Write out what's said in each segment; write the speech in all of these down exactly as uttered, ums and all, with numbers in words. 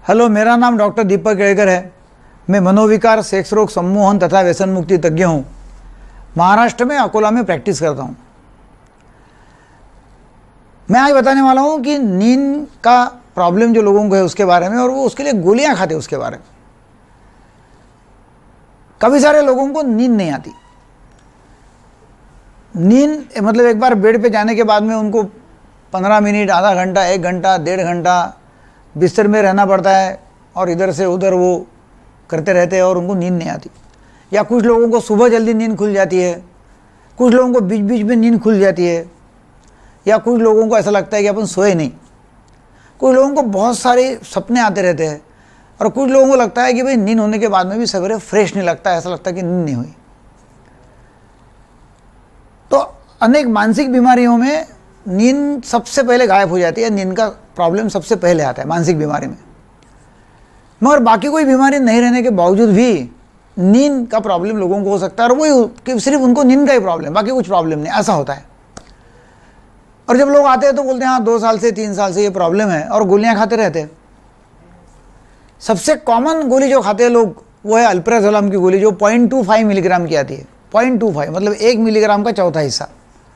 Hello, मेरा नाम doctor दीपक केळकर है। मैं मनोविकार, सेक्स रोग, सम्मोहन तथा व्यसन मुक्ति तज्ञ हूँ। महाराष्ट्र में अकोला में प्रैक्टिस करता हूँ। मैं आज बताने वाला हूँ कि नींद का प्रॉब्लम जो लोगों को है उसके बारे में, और वो उसके लिए गोलियां खाते उसके बारे में। काफ़ी सारे लोगों को नींद नहीं आती। नींद मतलब एक बार बेड पे जाने के बाद में उनको पंद्रह मिनट, आधा घंटा, एक घंटा, डेढ़ घंटा बिस्तर में रहना पड़ता है और इधर से उधर वो करते रहते हैं और उनको नींद नहीं आती। या कुछ लोगों को सुबह जल्दी नींद खुल जाती है, कुछ लोगों को बीच बीच में नींद खुल जाती है, या कुछ लोगों को ऐसा लगता है कि अपन सोए नहीं। कुछ लोगों को बहुत सारे सपने आते रहते हैं, और कुछ लोगों को लगता है कि भाई नींद होने के बाद में भी सवेरे फ्रेश नहीं लगता है, ऐसा लगता है कि नींद नहीं हुई। तो अनेक मानसिक बीमारियों में नींद सबसे पहले गायब हो जाती है। नींद का प्रॉब्लम सबसे पहले आता है मानसिक बीमारी में। मगर बाकी कोई बीमारी नहीं रहने के बावजूद भी नींद का प्रॉब्लम लोगों को हो सकता है, और वही कि सिर्फ उनको नींद का ही प्रॉब्लम, बाकी कुछ प्रॉब्लम नहीं, ऐसा होता है। और जब लोग आते हैं तो बोलते हैं हाँ दो साल से तीन साल से ये प्रॉब्लम है, और गोलियां खाते रहते हैं। सबसे कॉमन गोली जो खाते हैं लोग वो है अल्प्राजोलम की गोली, जो पॉइंट टू फाइव मिलीग्राम की आती है। पॉइंट टू फाइव मतलब एक मिलीग्राम का चौथा हिस्सा।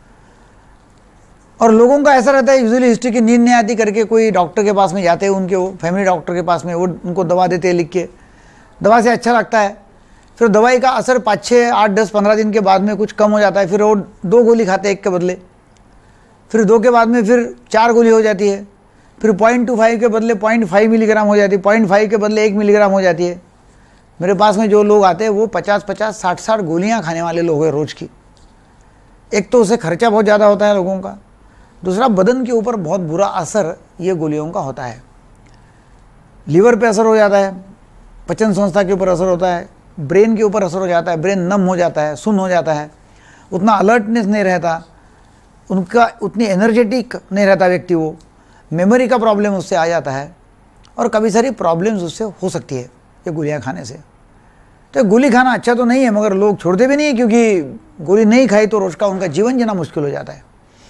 और लोगों का ऐसा रहता है यूजुअली हिस्ट्री की नींद नहीं आती करके कोई डॉक्टर के पास में जाते हैं, उनके वो फैमिली डॉक्टर के पास में, वो उनको दवा देते हैं लिख के। दवा से अच्छा लगता है, फिर दवाई का असर पाँच छः आठ दस पंद्रह दिन के बाद में कुछ कम हो जाता है, फिर वो दो गोली खाते हैं एक के बदले, फिर दो के बाद में फिर चार गोली हो जाती है, फिर पॉइंट टू फाइव के बदले पॉइंट फाइव मिलीग्राम हो जाती है, पॉइंट फाइव के बदले एक मिलीग्राम हो जाती है। मेरे पास में जो लोग आते हैं वो पचास पचास साठ साठ गोलियाँ खाने वाले लोग हैं रोज़ की। एक तो उससे खर्चा बहुत ज़्यादा होता है लोगों का, दूसरा बदन के ऊपर बहुत बुरा असर ये गोलियों का होता है। लीवर पे असर हो जाता है, पाचन संस्था के ऊपर असर होता है, ब्रेन के ऊपर असर हो जाता है, ब्रेन नम हो जाता है, सुन्न हो जाता है, उतना अलर्टनेस नहीं रहता, उनका उतनी एनर्जेटिक नहीं रहता व्यक्ति, वो मेमोरी का प्रॉब्लम उससे आ जाता है, और कभी सारी प्रॉब्लम्स उससे हो सकती है ये गोलियाँ खाने से। तो गोली खाना अच्छा तो नहीं है, मगर लोग छोड़ते भी नहीं है, क्योंकि गोली नहीं खाई तो रोज़ का उनका जीवन जीना मुश्किल हो जाता है।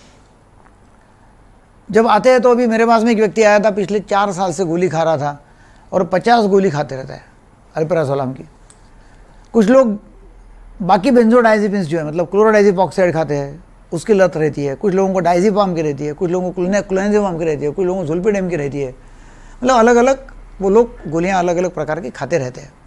जब आते हैं तो अभी मेरे पास में एक व्यक्ति आया था, पिछले चार साल से गोली खा रहा था और पचास गोली खाते रहता है अल्प्राजोलम की। कुछ लोग बाकी बेंजोडाइजेपिन्स जो है मतलब क्लोरोडाइजिप ऑक्साइड खाते हैं, उसकी लत रहती है। कुछ लोगों को डाइजिपाम की रहती है, कुछ लोगों को क्लोनेजिपाम की रहती है, कुछ लोगों को ज़ोल्पिडेम की रहती है। मतलब अलग अलग वो लोग गोलियाँ अलग अलग प्रकार की खाते रहते हैं।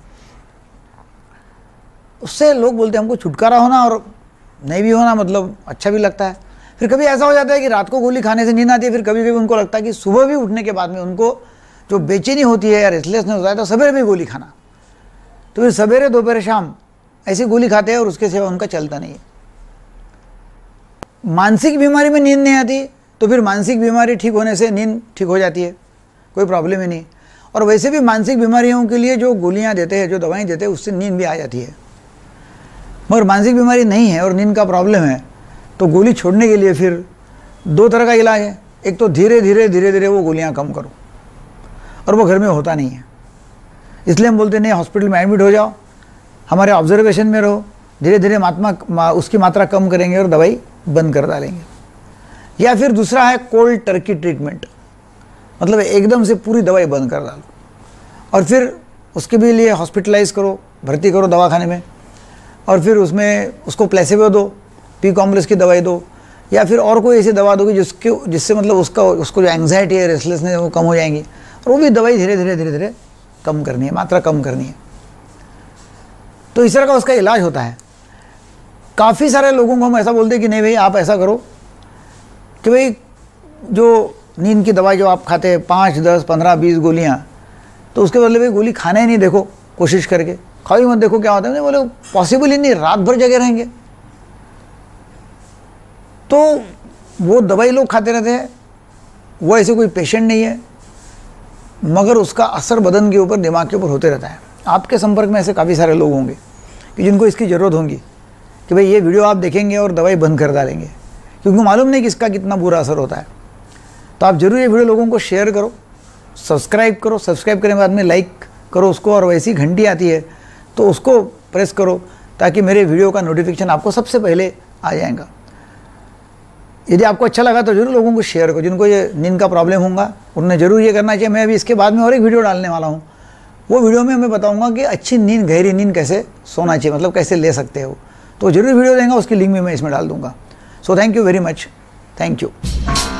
उससे लोग बोलते हैं हमको छुटकारा होना और नहीं भी होना मतलब अच्छा भी लगता है। फिर कभी ऐसा हो जाता है कि रात को गोली खाने से नींद आती है, फिर कभी कभी उनको लगता है कि सुबह भी उठने के बाद में उनको जो बेचैनी होती है या रेस्टलेसनेस होता है, तो सवेरे भी गोली खाना। तो फिर सवेरे दोपहर शाम ऐसी गोली खाते हैं और उसके सिवा उनका चलता नहीं है। मानसिक बीमारी में नींद नहीं आती तो फिर मानसिक बीमारी ठीक होने से नींद ठीक हो जाती है, कोई प्रॉब्लम ही नहीं। और वैसे भी मानसिक बीमारियों के लिए जो गोलियाँ देते हैं, जो दवाएँ देते हैं, उससे नींद भी आ जाती है। मगर मानसिक बीमारी नहीं है और नींद का प्रॉब्लम है, तो गोली छोड़ने के लिए फिर दो तरह का इलाज है। एक तो धीरे धीरे धीरे धीरे वो गोलियां कम करो, और वो घर में होता नहीं है, इसलिए हम बोलते नहीं हॉस्पिटल में एडमिट हो जाओ, हमारे ऑब्जर्वेशन में रहो, धीरे धीरे मात्रा उसकी मात्रा कम करेंगे और दवाई बंद कर डालेंगे। या फिर दूसरा है कोल्ड टर्की ट्रीटमेंट, मतलब एकदम से पूरी दवाई बंद कर डालो और फिर उसके भी लिए हॉस्पिटलाइज करो, भर्ती करो दवाखाने में, और फिर उसमें उसको प्लेसिबो दो, पी कॉम्प्लेक्स की दवाई दो, या फिर और कोई ऐसी दवा दोगी जिसके जिससे मतलब उसका उसको जो एंग्जाइटी है, रेस्टलेसनेस है, वो कम हो जाएंगी। और वो भी दवाई धीरे धीरे धीरे धीरे कम करनी है, मात्रा कम करनी है। तो इस तरह का उसका इलाज होता है। काफ़ी सारे लोगों को हम ऐसा बोलते हैं कि नहीं भाई आप ऐसा करो कि भाई जो नींद की दवाई जो आप खाते हैं पाँच दस पंद्रह बीस गोलियाँ, तो उसके बदले भाई गोली खाना ही नहीं, देखो कोशिश करके खाओ ही मत, देखो क्या होता है। नहीं बोले पॉसिबल ही नहीं, रात भर जगे रहेंगे। तो वो दवाई लोग खाते रहते हैं, वो ऐसे कोई पेशेंट नहीं है, मगर उसका असर बदन के ऊपर, दिमाग के ऊपर होते रहता है। आपके संपर्क में ऐसे काफ़ी सारे लोग होंगे कि जिनको इसकी ज़रूरत होगी कि भाई ये वीडियो आप देखेंगे और दवाई बंद कर डालेंगे, क्योंकि मालूम नहीं कि इसका कितना बुरा असर होता है। तो आप जरूर ये वीडियो लोगों को शेयर करो, सब्सक्राइब करो, सब्सक्राइब करने के बाद में लाइक करो उसको, और वैसी घंटी आती है तो उसको प्रेस करो, ताकि मेरे वीडियो का नोटिफिकेशन आपको सबसे पहले आ जाएगा। यदि आपको अच्छा लगा तो जरूर लोगों को शेयर करो, जिनको ये नींद का प्रॉब्लम होगा उन्हें जरूर ये करना चाहिए। मैं अभी इसके बाद में और एक वीडियो डालने वाला हूँ, वो वीडियो में मैं बताऊंगा कि अच्छी नींद, गहरी नींद कैसे सोना चाहिए, मतलब कैसे ले सकते हो। तो जरूर वीडियो देंगे, उसकी लिंक भी मैं इसमें डाल दूंगा। So thank you very much, thank you.